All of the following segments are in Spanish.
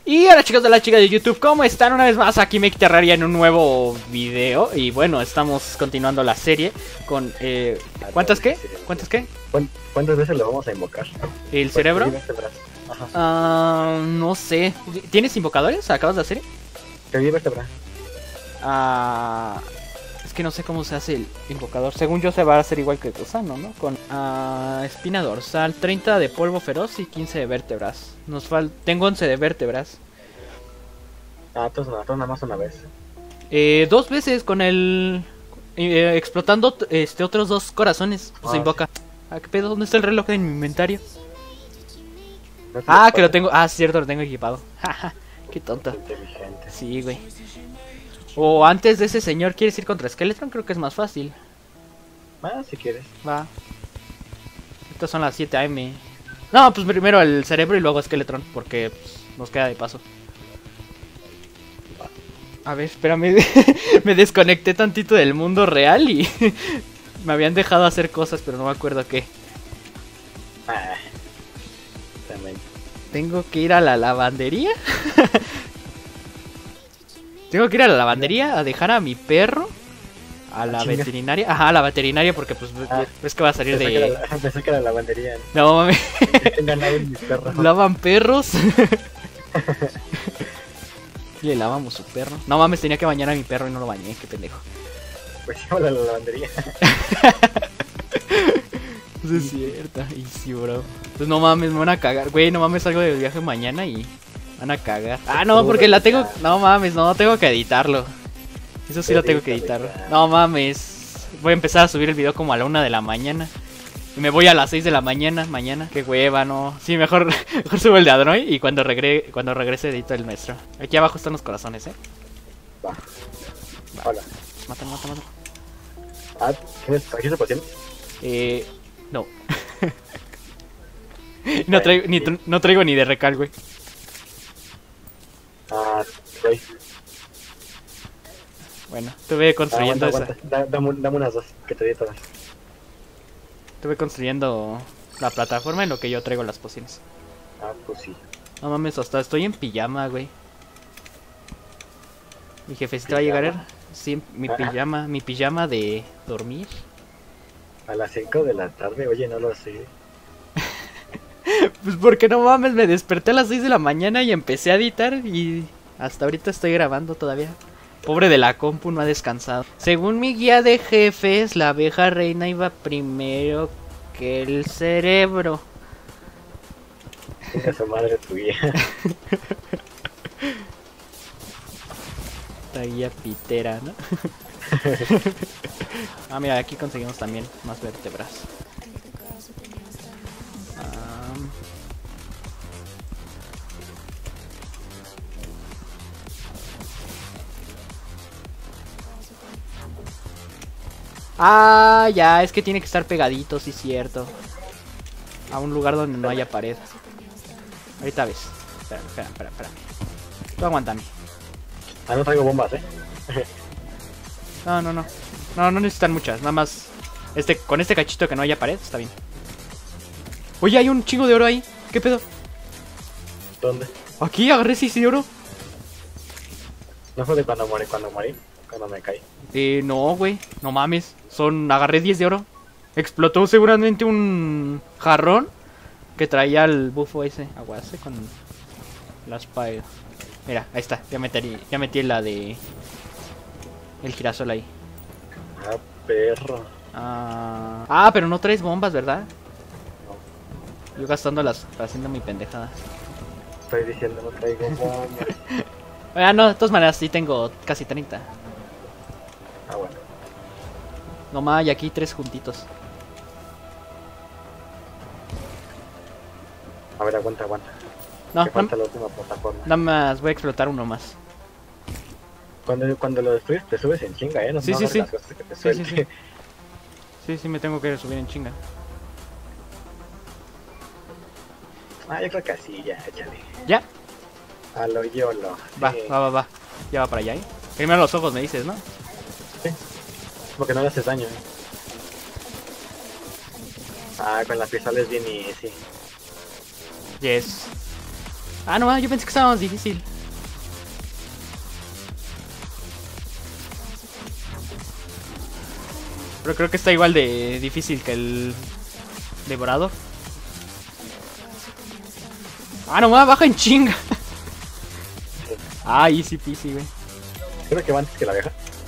Y hola chicos de la chica de YouTube, ¿cómo están? Una vez más aquí Make Terraria en un nuevo video. Y bueno, estamos continuando la serie con... ¿Cuántas qué? ¿Cuántas qué? ¿Cuántas veces lo vamos a invocar? ¿El cerebro? Ajá. No sé. ¿Tienes invocadores? ¿Acabas de hacer? Te vértebra. Es que no sé cómo se hace el invocador. Según yo se va a hacer igual que el gusano, ¿no? Con espina dorsal, 30 de polvo feroz y 15 de vértebras. Tengo 11 de vértebras. Entonces nada más una vez. 2 veces con el... explotando otros 2 corazones. Se invoca. ¿Qué pedo? ¿Dónde está el reloj en mi inventario? Que lo tengo... cierto, lo tengo equipado. Qué tonto. Inteligente. Sí, güey. O antes de ese señor, ¿quieres ir contra Skeleton? Creo que es más fácil. Si quieres. Va. Estas son las 7 AM. No, pues primero el cerebro y luego Skeleton, porque pues, nos queda de paso. A ver, espérame. Me desconecté tantito del mundo real y me habían dejado hacer cosas, pero no me acuerdo qué. También. Tengo que ir a la lavandería. Tengo que ir a la lavandería a dejar a mi perro. A la veterinaria. Ajá, a la veterinaria porque pues ves que va a salir de... Pensé que era la lavandería. No mames. Mis perros. Lavan perros. Le lavamos su perro. No mames, tenía que bañar a mi perro y no lo bañé, qué pendejo. Pues llévalo a la lavandería. Eso es cierto. Y sí, bro. Pues no mames, me van a cagar. Güey, no mames, salgo de viaje mañana y van a cagar. No, porque la tengo... No mames, no, tengo que editarlo. Eso sí lo tengo que editar. No mames. Voy a empezar a subir el video como a la 1 de la mañana. Y me voy a las 6 de la mañana. Qué hueva, no. Sí, mejor subo el de Adroid y cuando regrese edito el nuestro. Aquí abajo están los corazones, Va. Hola. Mátalo. ¿Aquí se pociones? No. No traigo ni de recal, güey. Soy. Bueno, estuve construyendo esa. Dame unas 2, que te di todas. Estuve construyendo la plataforma en lo que yo traigo las pociones. Pues sí. No mames, hasta estoy en pijama, güey. Mi jefecito va a llegar. Sí, mi pijama de dormir. A las 5 de la tarde, oye, no lo sé. Pues porque no mames, me desperté a las 6 de la mañana y empecé a editar y hasta ahorita estoy grabando todavía. Pobre de la compu, no ha descansado. Según mi guía de jefes, la abeja reina iba primero que el cerebro. Tenga su madre tu guía. Esta guía pitera, ¿no? Mira, aquí conseguimos también más vértebras. Ya, es que tiene que estar pegadito, sí, cierto. A un lugar donde no haya pared. Ahorita ves. Espera. Tú aguántame. No traigo bombas, No necesitan muchas, nada más. Con este cachito que no haya pared, está bien. Oye, hay un chingo de oro ahí. ¿Qué pedo? ¿Dónde? Aquí agarré 6 de oro. ¿No fue de cuando morí? Cuando me caí. No, güey. No mames. Agarré 10 de oro. Explotó seguramente un jarrón que traía el bufo ese. Aguase con la espada. Mira, ahí está. Ya metí la de... el girasol ahí. Perro. Pero no traes bombas, ¿verdad? No. Yo gastándolas, haciendo mi pendejada. Estoy diciendo, no traigo bombas. No, de todas maneras sí tengo casi 30. Bueno. Nomás, y aquí 3 juntitos. A ver, aguanta. No, falta la última plataforma. Nada más, voy a explotar uno más. Cuando lo destruyes te subes en chinga, No Sí. las cosas que te suelte. Sí, me tengo que subir en chinga. Yo creo que sí, ya, échale. ¿Ya? A lo YOLO. Va. Ya va para allá, Primero los ojos me dices, ¿no? Sí. Porque no le haces daño, Con las pistolas bien y sí. Yes. Ah, no, yo pensé que estaba más difícil. Pero creo que está igual de difícil que el devorador. Ah, no, baja en chinga. Ah, easy peasy, güey. Creo que va antes que la vieja.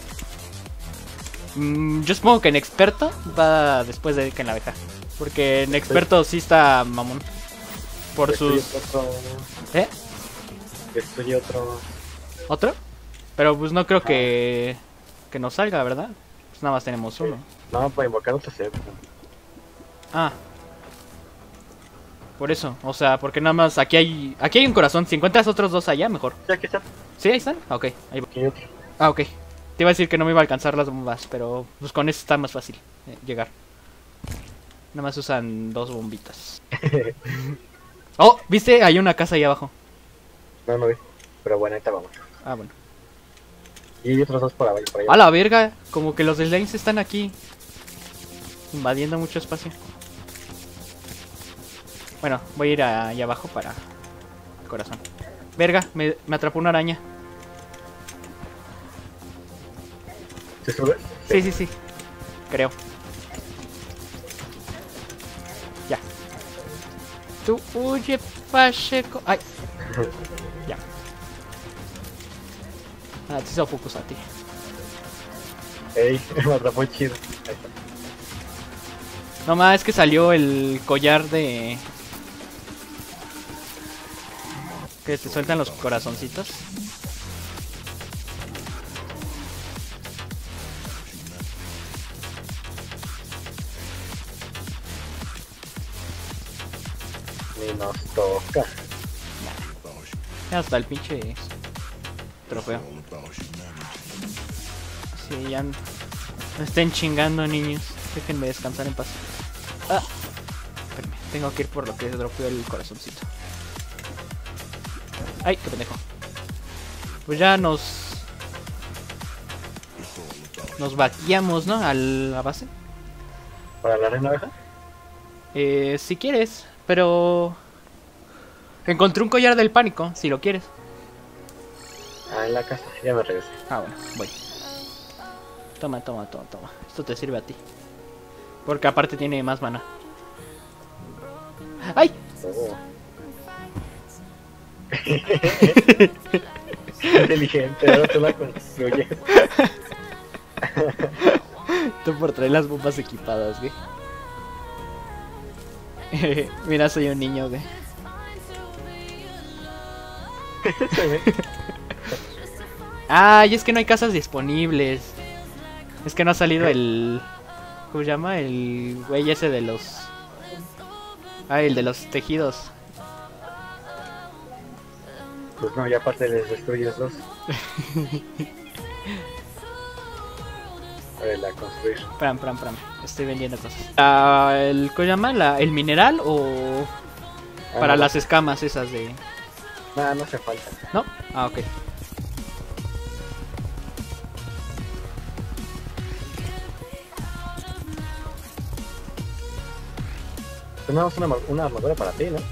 Yo supongo que en experto va después de que en la abeja. Porque en experto sí está mamón. Por Destruye sus... otro. ¿Eh? Destruye otro. ¿Otro? Pero pues no creo que nos salga, ¿verdad? Pues nada más tenemos uno. No, para invocar otro set. Ah. Por eso, o sea, porque nada más aquí hay un corazón. Si encuentras otros dos allá, mejor. Ya que está. ¿Sí? ¿Ahí están? Ah, ok, ahí va. Aquí hay otro. Ah, ok. Te iba a decir que no me iba a alcanzar las bombas, pero pues con eso está más fácil llegar. Nada más usan 2 bombitas. Oh, ¿viste? Hay una casa ahí abajo. No, no vi. Pero bueno, ahorita vamos. Ah, bueno. Y hay otros dos por ahí. Por ahí. A la verga, como que los slimes están aquí invadiendo mucho espacio. Bueno, voy a ir ahí abajo para el corazón. Verga, me atrapó una araña. ¿Se sube? Sí, sí, sí. Creo. Ya. Tú huye, Pacheco. Ay. Ya. Ah, te hizo focus a ti. Ey, me atrapó chido. Ahí está. No más, es que salió el collar de... que te sueltan los corazoncitos. Ni nos toca. Ya hasta el pinche trofeo. Sí, ya no estén chingando, niños. Déjenme descansar en paz. Ah, espérame, tengo que ir por lo que dropeó el corazoncito. Ay, qué pendejo. Pues ya nos vaqueamos, ¿no? A la base. ¿Para la reina abeja? Si quieres, pero encontré un collar del pánico, si lo quieres. Ah, en la casa. Ya me regresé. Ah, bueno, voy. Toma. Esto te sirve a ti. Porque aparte tiene más mana. ¡Ay! Oh. Inteligente, ahora tú la construyes. Tú por traer las bombas equipadas, güey. Mira, soy un niño, güey. Ay, es que no hay casas disponibles. Es que no ha salido el... ¿cómo se llama? El güey ese de los... ah, el de los tejidos. Pues no, ya aparte les destruyes dos. A ver, la construir. Pram. Estoy vendiendo cosas. ¿cómo se llama? ¿El mineral o...? Para no, las escamas esas de... Nada, no hace falta. ¿No? Ah, ok. Tenemos una armadura para ti, ¿no?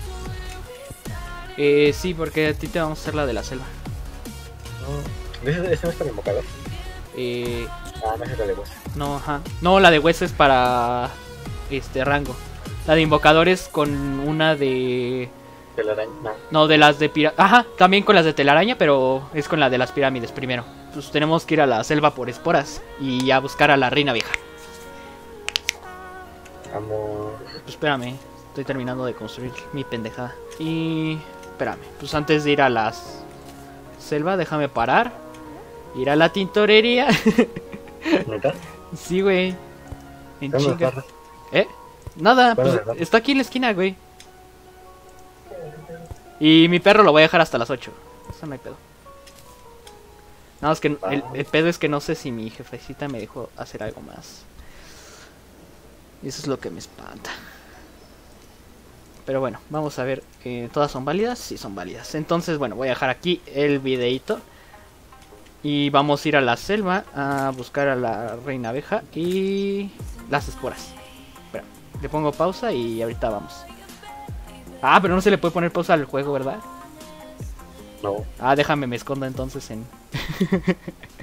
Sí, porque a ti te vamos a hacer la de la selva. No. ¿Ese no es para invocador? Ah, no es la de hueso. No, ajá. No, la de hueso es para... rango. La de invocadores con una de... Telaraña, no. No, de las de ajá, también con las de telaraña, pero es con la de las pirámides primero. Pues tenemos que ir a la selva por esporas y a buscar a la reina vieja. Vamos. Pues espérame, estoy terminando de construir mi pendejada. Y... espérame, pues antes de ir a la selva, déjame parar. Ir a la tintorería. ¿Neta? Sí, güey. En ¿Dónde chinga. estás? Nada, ¿Cuál pues es la- está aquí en la esquina, güey. Y mi perro lo voy a dejar hasta las 8. Eso no hay pedo. Nada más que el pedo es que no sé si mi jefecita me dejó hacer algo más. Y eso es lo que me espanta. Pero bueno, vamos a ver. ¿Todas son válidas? Sí, son válidas. Entonces, bueno, voy a dejar aquí el videito. Y vamos a ir a la selva a buscar a la reina abeja y las esporas. Espera, le pongo pausa y ahorita vamos. Ah, pero no se le puede poner pausa al juego, ¿verdad? No. Ah, déjame, me escondo entonces en...